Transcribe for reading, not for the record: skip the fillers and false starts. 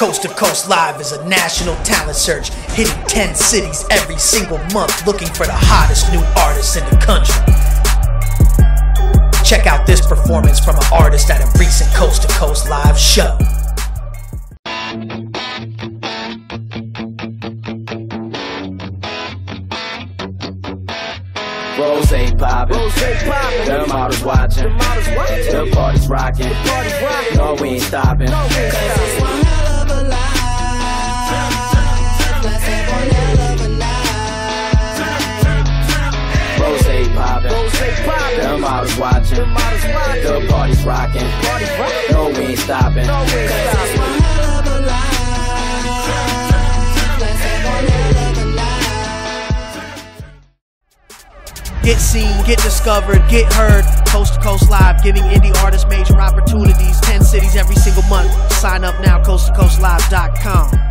Coast to Coast Live is a national talent search, hitting 10 cities every single month, looking for the hottest new artists in the country. Check out this performance from an artist at a recent Coast to Coast Live show. Rose poppin', the models watching, the party's rocking, no we ain't stopping. Cause it's one hell of a life, let's have one hell of a night. Rose poppin', the models watching, the party's rocking, no we ain't stopping. Cause it's one hell of a life, let's have one hell of a night. Get seen, get discovered, get heard. Coast to Coast Live, giving indie artists major opportunities. 10 cities every single month. Sign up now, coasttocoastlive.com.